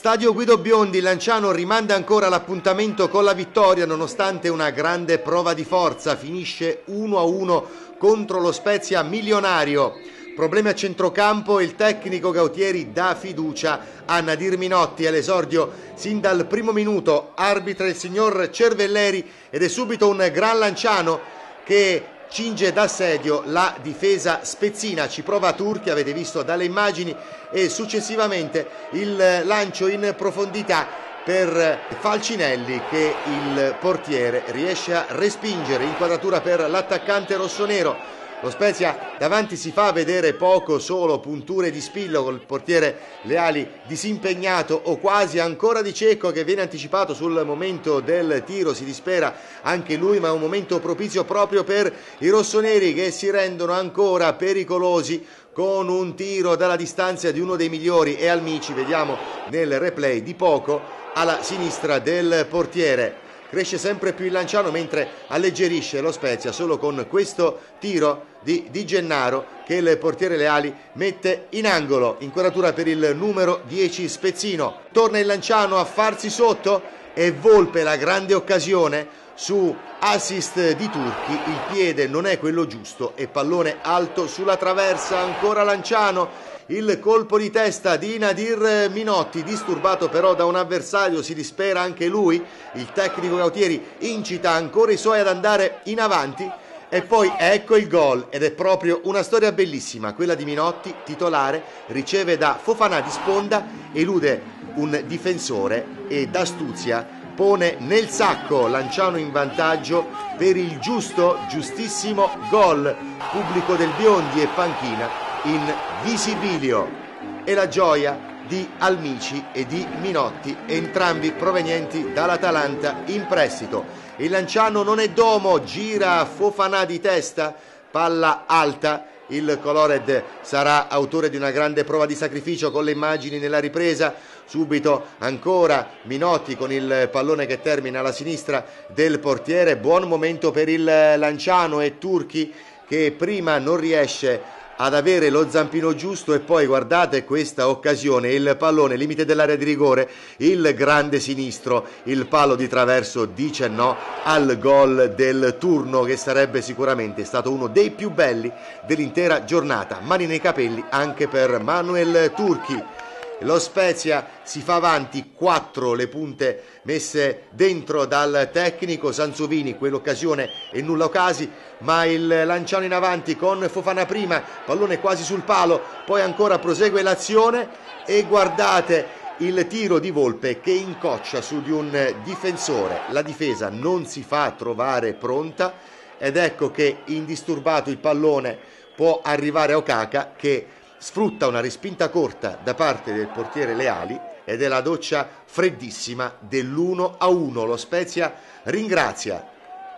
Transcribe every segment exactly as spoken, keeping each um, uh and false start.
Stadio Guido Biondi, il Lanciano rimanda ancora l'appuntamento con la vittoria nonostante una grande prova di forza, finisce uno a uno contro lo Spezia milionario. Problemi a centrocampo, il tecnico Gautieri dà fiducia a Nadir Minotti all'esordio sin dal primo minuto, arbitra il signor Cervelleri ed è subito un gran Lanciano che cinge d'assedio la difesa spezzina, ci prova Turchi, avete visto dalle immagini, e successivamente il lancio in profondità per Falcinelli che il portiere riesce a respingere, inquadratura per l'attaccante rossonero. Lo Spezia davanti si fa vedere poco, solo punture di spillo col portiere Leali disimpegnato o quasi, ancora Di Cecco che viene anticipato sul momento del tiro, si dispera anche lui, ma è un momento propizio proprio per i rossoneri che si rendono ancora pericolosi con un tiro dalla distanza di uno dei migliori e Almici, vediamo nel replay di poco, alla sinistra del portiere. Cresce sempre più il Lanciano mentre alleggerisce lo Spezia solo con questo tiro di Di Gennaro che il portiere Leali mette in angolo. Inquadratura per il numero dieci Spezzino. Torna il Lanciano a farsi sotto e Volpe la grande occasione su assist di Turchi. Il piede non è quello giusto e pallone alto sulla traversa. Ancora Lanciano. Il colpo di testa di Nadir Minotti, disturbato però da un avversario, si dispera anche lui. Il tecnico Gautieri incita ancora i suoi ad andare in avanti e poi ecco il gol, ed è proprio una storia bellissima quella di Minotti, titolare, riceve da Fofana di sponda, elude un difensore e d'astuzia pone nel sacco Lanciano in vantaggio per il giusto, giustissimo gol. Pubblico del Biondi e panchina in visibilio, e la gioia di Almici e di Minotti, entrambi provenienti dall'Atalanta in prestito. Il Lanciano non è domo, gira Fofana di testa, palla alta. Il Colored sarà autore di una grande prova di sacrificio con le immagini nella ripresa. Subito ancora Minotti con il pallone che termina alla sinistra del portiere. Buon momento per il Lanciano e Turchi che prima non riesce ad avere lo zampino giusto e poi guardate questa occasione, il pallone limite dell'area di rigore, il grande sinistro, il palo di traverso dice no al gol del turno che sarebbe sicuramente stato uno dei più belli dell'intera giornata. Mani nei capelli anche per Manuel Turchi. Lo Spezia si fa avanti, quattro le punte messe dentro dal tecnico Sansovini, quell'occasione e nulla occasi, ma il Lanciano in avanti con Fofana prima, pallone quasi sul palo, poi ancora prosegue l'azione e guardate il tiro di Volpe che incoccia su di un difensore. La difesa non si fa trovare pronta ed ecco che indisturbato il pallone può arrivare a Okaka che sfrutta una respinta corta da parte del portiere Leali ed è la doccia freddissima dell'uno a uno. Lo Spezia ringrazia.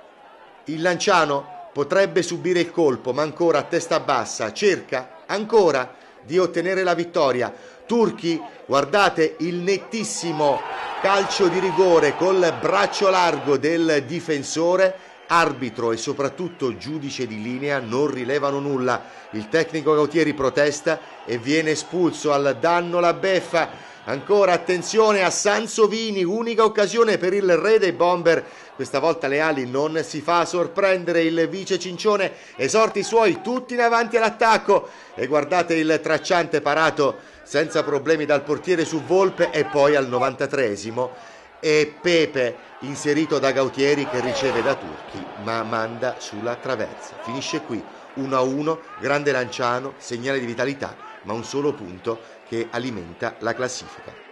Il Lanciano potrebbe subire il colpo, ma ancora a testa bassa cerca ancora di ottenere la vittoria. Turchi, guardate il nettissimo calcio di rigore col braccio largo del difensore. Arbitro e soprattutto giudice di linea non rilevano nulla. Il tecnico Gautieri protesta e viene espulso. Al danno la beffa. Ancora attenzione a Sansovini, unica occasione per il re dei bomber. Questa volta Leali non si fa sorprendere, il vice Cincione esorta i suoi tutti in avanti all'attacco e guardate il tracciante parato senza problemi dal portiere su Volpe e poi al novantatreesimo e Pepe inserito da Gautieri che riceve da Turchi ma manda sulla traversa. Finisce qui uno a uno, grande Lanciano, segnale di vitalità ma un solo punto che alimenta la classifica.